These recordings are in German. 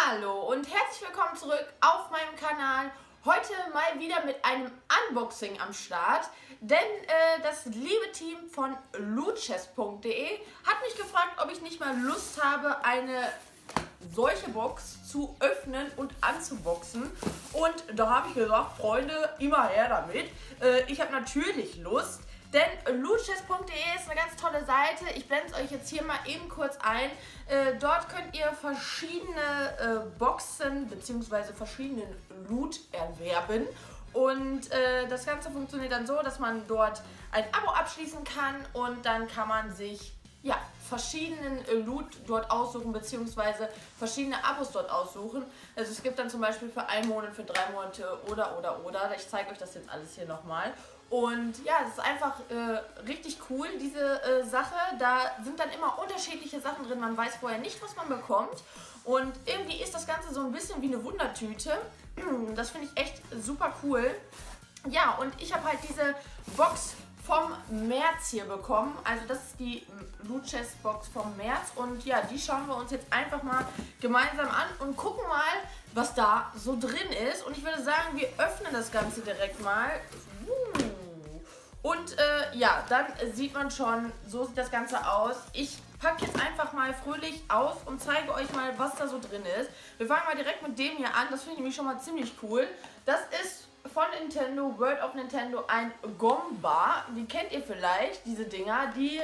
Hallo und herzlich willkommen zurück auf meinem Kanal. Heute mal wieder mit einem Unboxing am Start, denn das liebe Team von lootchest.de hat mich gefragt, ob ich nicht mal Lust habe, eine solche Box zu öffnen und anzuboxen. Und da habe ich gesagt, Freunde, immer her damit. Ich habe natürlich Lust. Denn lootchest.de ist eine ganz tolle Seite. Ich blende es euch jetzt hier mal eben kurz ein. Dort könnt ihr verschiedene Boxen bzw. verschiedenen Loot erwerben. Und das Ganze funktioniert dann so, dass man dort ein Abo abschließen kann und dann kann man sich verschiedenen Loot dort aussuchen bzw. verschiedene Abos dort aussuchen. Also es gibt dann zum Beispiel für 1 Monat, für 3 Monate oder. Ich zeige euch das jetzt alles hier nochmal. Und ja, das ist einfach richtig cool, diese Sache. Da sind dann immer unterschiedliche Sachen drin. Man weiß vorher nicht, was man bekommt. Und irgendwie ist das Ganze so ein bisschen wie eine Wundertüte. Das finde ich echt super cool. Ja, und ich habe halt diese Box vom März hier bekommen. Also das ist die Lootchest Box vom März. Und ja, die schauen wir uns jetzt einfach mal gemeinsam an und gucken mal, was da so drin ist. Und ich würde sagen, wir öffnen das Ganze direkt mal. Und ja, dann sieht man schon, so sieht das Ganze aus. Ich packe jetzt einfach mal fröhlich aus und zeige euch mal, was da so drin ist. Wir fangen mal direkt mit dem hier an. Das finde ich nämlich schon mal ziemlich cool. Das ist von Nintendo, World of Nintendo, ein Gomba. Die kennt ihr vielleicht, diese Dinger. Die,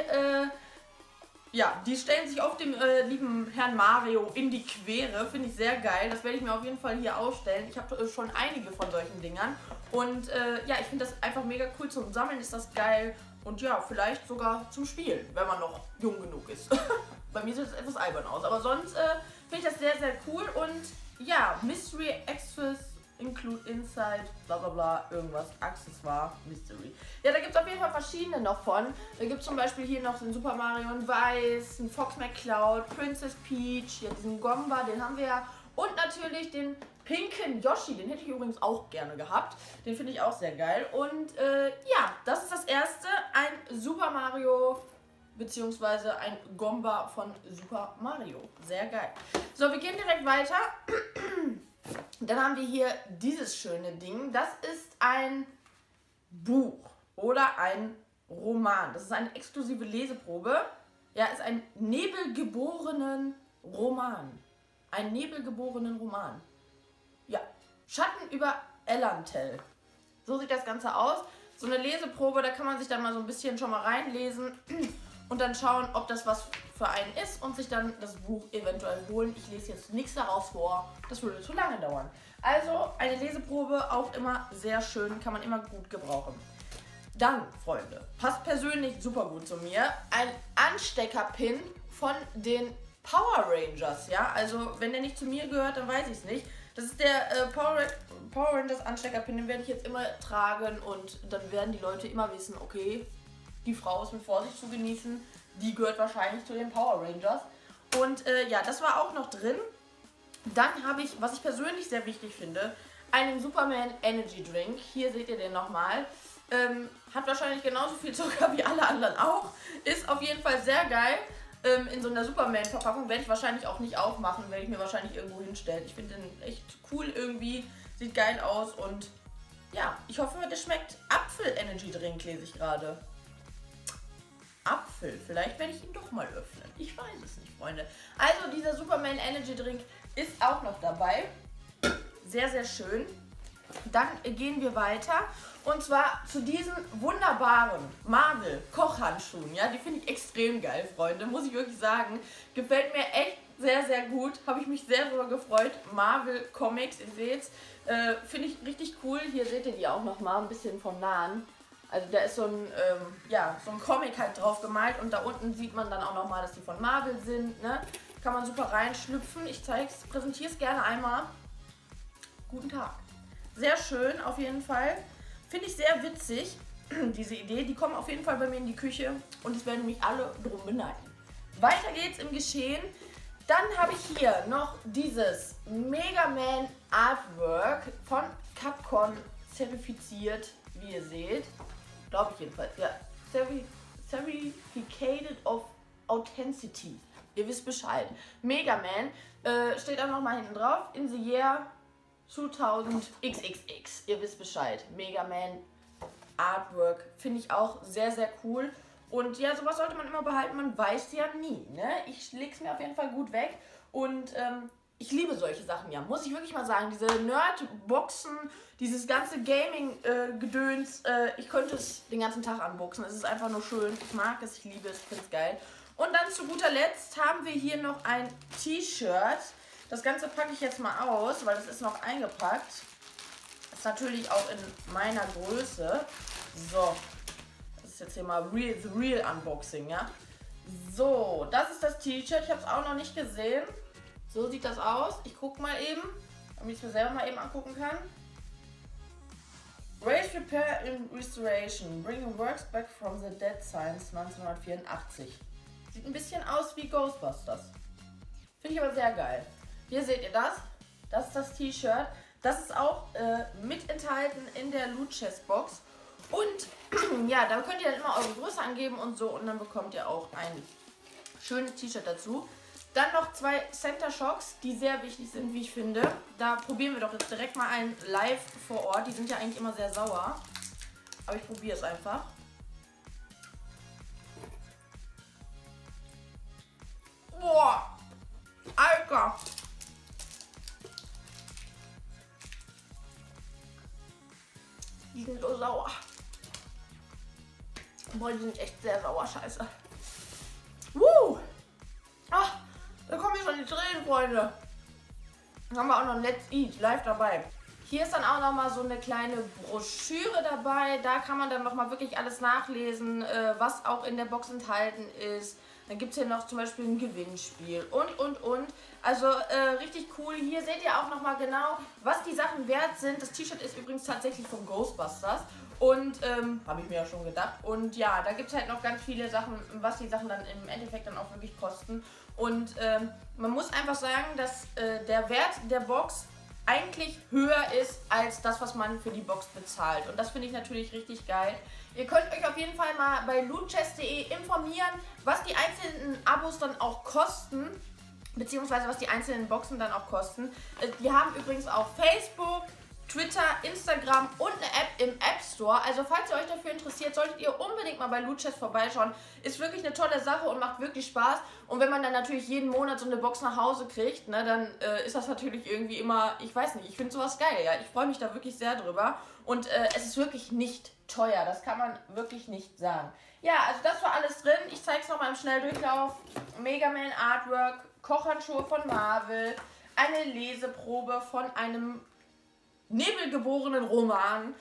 die stellen sich auf dem lieben Herrn Mario in die Quere. Finde ich sehr geil. Das werde ich mir auf jeden Fall hier ausstellen. Ich habe schon einige von solchen Dingern. Und ja, ich finde das einfach mega cool. Zum Sammeln ist das geil. Und ja, vielleicht sogar zum Spielen, wenn man noch jung genug ist. Bei mir sieht es etwas albern aus. Aber sonst finde ich das sehr, sehr cool. Und ja, Mystery Access Include Inside, bla bla bla, irgendwas, Accessoire, Mystery. Ja, da gibt es auf jeden Fall verschiedene noch von. Da gibt es zum Beispiel hier noch den Super Mario in Weiß, den Fox McCloud, Princess Peach, ja, diesen Gomba, den haben wir ja. Und natürlich den pinken Yoshi, den hätte ich übrigens auch gerne gehabt. Den finde ich auch sehr geil. Und ja, das ist das erste, ein Super Mario beziehungsweise ein Gomba von Super Mario. Sehr geil. So, wir gehen direkt weiter. Dann haben wir hier dieses schöne Ding. Das ist ein Buch oder ein Roman. Das ist eine exklusive Leseprobe. Ja, ist ein nebelgeborenen Roman. Ein nebelgeborenen Roman. Ja, Schatten über Elantel. So sieht das Ganze aus. So eine Leseprobe, da kann man sich dann mal so ein bisschen schon mal reinlesen und dann schauen, ob das was für einen ist und sich dann das Buch eventuell holen. Ich lese jetzt nichts daraus vor, das würde zu lange dauern. Also eine Leseprobe auch immer sehr schön, kann man immer gut gebrauchen. Dann, Freunde, passt persönlich super gut zu mir, ein Anstecker-Pin von den Power Rangers, ja, also wenn der nicht zu mir gehört, dann weiß ich es nicht. Das ist der Power Rangers Anstecker-Pin, den werde ich jetzt immer tragen und dann werden die Leute immer wissen, okay, die Frau ist mit Vorsicht zu genießen, die gehört wahrscheinlich zu den Power Rangers. Und ja, das war auch noch drin. Dann habe ich, was ich persönlich sehr wichtig finde, einen Superman Energy Drink. Hier seht ihr den nochmal. Hat wahrscheinlich genauso viel Zucker wie alle anderen auch. Ist auf jeden Fall sehr geil. In so einer Superman-Verpackung werde ich wahrscheinlich auch nicht aufmachen, werde ich mir wahrscheinlich irgendwo hinstellen. Ich finde den echt cool irgendwie, sieht geil aus und ja, ich hoffe, der schmeckt. Apfel-Energy-Drink lese ich gerade. Apfel, vielleicht werde ich ihn doch mal öffnen. Ich weiß es nicht, Freunde. Also dieser Superman Energy Drink ist auch noch dabei. Sehr, sehr schön. Dann gehen wir weiter und zwar zu diesen wunderbaren Marvel Kochhandschuhen. Ja, die finde ich extrem geil, Freunde, muss ich wirklich sagen. Gefällt mir echt sehr, sehr gut. Habe ich mich sehr darüber gefreut. Marvel Comics, ihr seht's. Finde ich richtig cool. Hier seht ihr die auch noch mal ein bisschen vom Nahen. Also da ist so ein, so ein Comic halt drauf gemalt und da unten sieht man dann auch noch mal, dass die von Marvel sind. Ne? Kann man super reinschlüpfen. Ich präsentiere es gerne einmal. Guten Tag. Sehr schön, auf jeden Fall. Finde ich sehr witzig, diese Idee. Die kommen auf jeden Fall bei mir in die Küche und es werden mich alle drum beneiden. Weiter geht's im Geschehen. Dann habe ich hier noch dieses Mega Man Artwork von Capcom zertifiziert, wie ihr seht. Glaube ich jedenfalls. Ja, Certificated of Authenticity. Ihr wisst Bescheid. Mega Man steht auch nochmal hinten drauf. In the year 2000 XXX. Ihr wisst Bescheid. Mega Man Artwork finde ich auch sehr, sehr cool. Und ja, sowas sollte man immer behalten. Man weiß ja nie. Ne? Ich lege es mir auf jeden Fall gut weg. Und ich liebe solche Sachen, ja. Muss ich wirklich mal sagen. Diese Nerd-Boxen, dieses ganze Gaming-Gedöns. Ich könnte es den ganzen Tag unboxen. Es ist einfach nur schön. Ich mag es, ich liebe es, ich finde es geil. Und dann zu guter Letzt haben wir hier noch ein T-Shirt. Das Ganze packe ich jetzt mal aus, weil das ist noch eingepackt. Ist natürlich auch in meiner Größe. So, das ist jetzt hier mal The Real Unboxing, ja. So, das ist das T-Shirt. Ich habe es auch noch nicht gesehen. So sieht das aus. Ich gucke mal eben, damit ich es mir selber mal eben angucken kann. Race, Repair and Restoration. Bringing Works Back from the Dead Science 1984. Sieht ein bisschen aus wie Ghostbusters. Finde ich aber sehr geil. Hier seht ihr das. Das ist das T-Shirt. Das ist auch mit enthalten in der Loot Chest Box. Und ja, da könnt ihr dann immer eure Größe angeben und so. Und dann bekommt ihr auch ein schönes T-Shirt dazu. Dann noch 2 Center Shocks, die sehr wichtig sind, wie ich finde. Da probieren wir doch jetzt direkt mal einen live vor Ort. Die sind ja eigentlich immer sehr sauer. Aber ich probiere es einfach. Boah! Alter! Die sind so sauer. Boah, die sind echt sehr sauer, scheiße. Ach, da kommen jetzt schon die Tränen, Freunde. Dann haben wir auch noch Let's Eat live dabei. Hier ist dann auch noch mal so eine kleine Broschüre dabei. Da kann man dann noch mal wirklich alles nachlesen, was auch in der Box enthalten ist. Dann gibt es hier noch zum Beispiel ein Gewinnspiel und. Also richtig cool. Hier seht ihr auch noch mal genau, was die Sachen wert sind. Das T-Shirt ist übrigens tatsächlich von Ghostbusters. Und habe ich mir ja schon gedacht. Und ja, da gibt es halt noch ganz viele Sachen, was die Sachen dann im Endeffekt dann auch wirklich kosten. Und man muss einfach sagen, dass der Wert der Box eigentlich höher ist als das, was man für die Box bezahlt. Und das finde ich natürlich richtig geil. Ihr könnt euch auf jeden Fall mal bei lootchest.de informieren, was die einzelnen Abos dann auch kosten, beziehungsweise was die einzelnen Boxen dann auch kosten. Die haben übrigens auch Facebook, Twitter, Instagram und eine App im App Store. Also falls ihr euch dafür interessiert, solltet ihr unbedingt mal bei Loot Chest vorbeischauen. Ist wirklich eine tolle Sache und macht wirklich Spaß. Und wenn man dann natürlich jeden Monat so eine Box nach Hause kriegt, ne, dann ist das natürlich irgendwie immer, ich weiß nicht, ich finde sowas geil, ja. Ich freue mich da wirklich sehr drüber. Und es ist wirklich nicht teuer, das kann man wirklich nicht sagen. Ja, also das war alles drin. Ich zeige es nochmal im Schnelldurchlauf. Mega Man Artwork, Kochhandschuhe von Marvel, eine Leseprobe von einem nebelgeborenen Roman,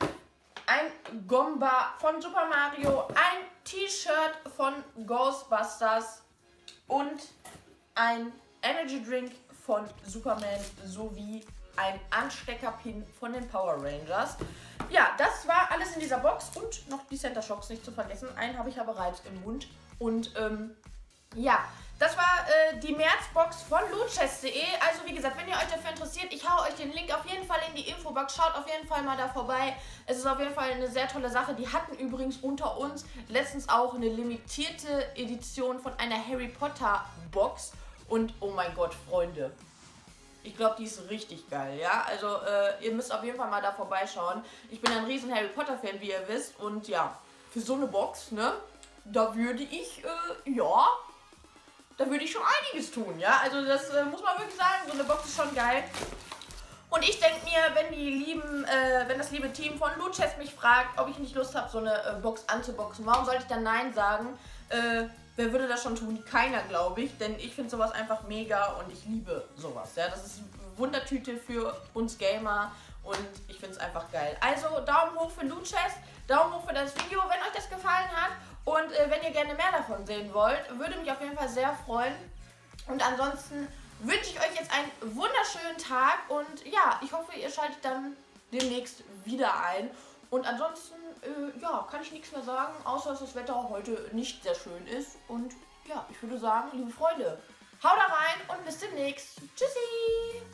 ein Gomba von Super Mario, ein T-Shirt von Ghostbusters und ein Energy Drink von Superman sowie ein Ansteckerpin von den Power Rangers. Ja, das war alles in dieser Box und noch die Center Shocks nicht zu vergessen. Einen habe ich ja bereits im Mund und ja, das war die Märzbox von lootchest.de. Also wie gesagt, wenn ihr euch dafür interessiert, ich hau euch den Link auf jeden Fall in die Infobox. Schaut auf jeden Fall mal da vorbei. Es ist auf jeden Fall eine sehr tolle Sache. Die hatten übrigens unter uns letztens auch eine limitierte Edition von einer Harry Potter Box. Und oh mein Gott, Freunde. Ich glaube, die ist richtig geil, ja. Also ihr müsst auf jeden Fall mal da vorbeischauen. Ich bin ein riesen Harry Potter Fan, wie ihr wisst. Und ja, für so eine Box, ne, da würde ich, da würde ich schon einiges tun, ja. Also das muss man wirklich sagen, so eine Box ist schon geil. Und ich denke mir, wenn das liebe Team von Loot Chest mich fragt, ob ich nicht Lust habe, so eine Box anzuboxen, warum sollte ich dann Nein sagen? Wer würde das schon tun? Keiner, glaube ich. Denn ich finde sowas einfach mega und ich liebe sowas. Ja? Das ist eine Wundertüte für uns Gamer und ich finde es einfach geil. Also Daumen hoch für Loot Chest, Daumen hoch für das Video, wenn euch das gefallen hat. Und wenn ihr gerne mehr davon sehen wollt, würde mich auf jeden Fall sehr freuen. Und ansonsten wünsche ich euch jetzt einen wunderschönen Tag. Und ja, ich hoffe, ihr schaltet dann demnächst wieder ein. Und ansonsten, ja, kann ich nichts mehr sagen, außer dass das Wetter heute nicht sehr schön ist. Und ja, ich würde sagen, liebe Freunde, haut da rein und bis demnächst. Tschüssi!